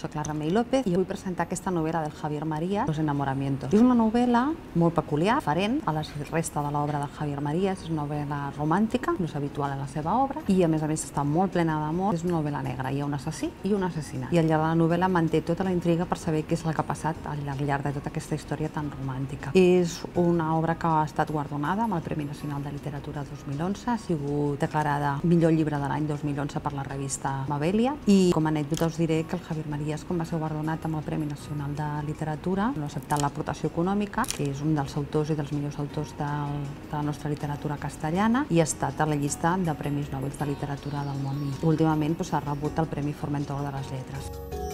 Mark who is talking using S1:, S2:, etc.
S1: soc la Remei López i vull presentar aquesta novel·la del Javier Marías, Los enamoramientos. És una novel·la molt peculiar, diferent a la resta de l'obra del Javier Marías. És una novel·la romàntica, no és habitual en la seva obra, i a més està molt plena d'amor. És una novel·la negra, hi ha un assassí i un assassinat. I al llarg de la novel·la manté tota la intriga per saber què és el que ha passat al llarg de tota aquesta història tan romàntica. És una obra que ha estat guardonada amb el Premi Nacional de Literatura 2011, ha sigut declarada millor llibre de l'any 2011 per la revista Mabelia, i com a anècdota us diré que el Javier Marías, quan va ser guardonat amb el Premi Nacional de Literatura, no ha acceptat l'aportació econòmica, que és un dels autors i dels millors autors de la nostra literatura castellana, i ha estat a la llista de Premis Nobel de Literatura del món. I últimament s'ha rebut el Premi Formentor de les Lletres.